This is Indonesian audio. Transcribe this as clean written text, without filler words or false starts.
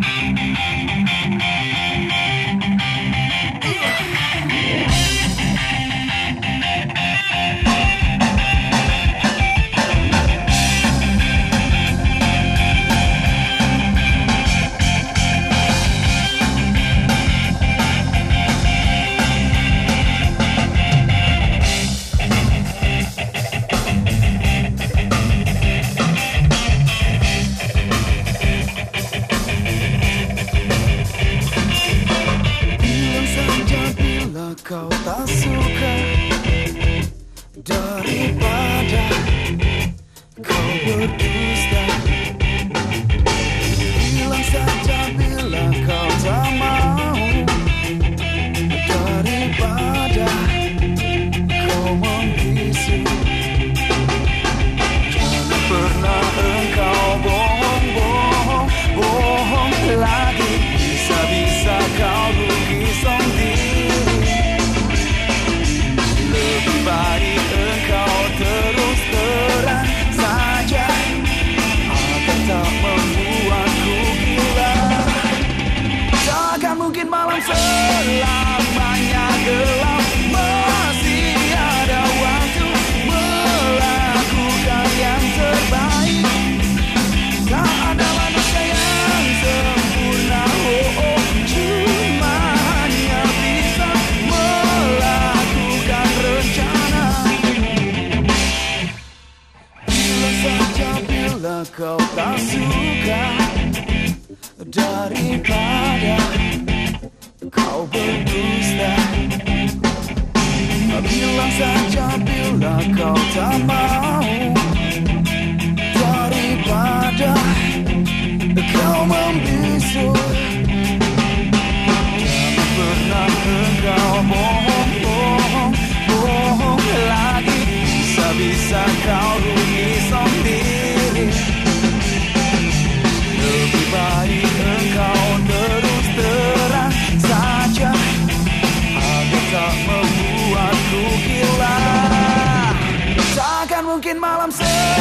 Kau tak suka daripada kau berdusta. Bilang saja bila kau tak mau, daripada kau membisu. Jangan pernah engkau bohong-bohong, bohong lagi. Bisa-bisa kau rugi sendiri. Baik engkau terus terang saja, agar tak membuatku gila. Takkan mungkin malam selamanya gelap. Masih ada waktu melakukan yang terbaik. Tak ada manusia yang sempurna, oh, cuma hanya bisa melakukan rencana. Bila kau tak suka daripada kau berdusta. Bilang saja bila kau tak mau, daripada kau membisu. Jangan pernah engkau bohong-bohong, bohong lagi. Bisa-bisa kau rugi sendiri. Lebih baik engkau terus terang saja, agar tak membuatku gila. Takkan mungkin malam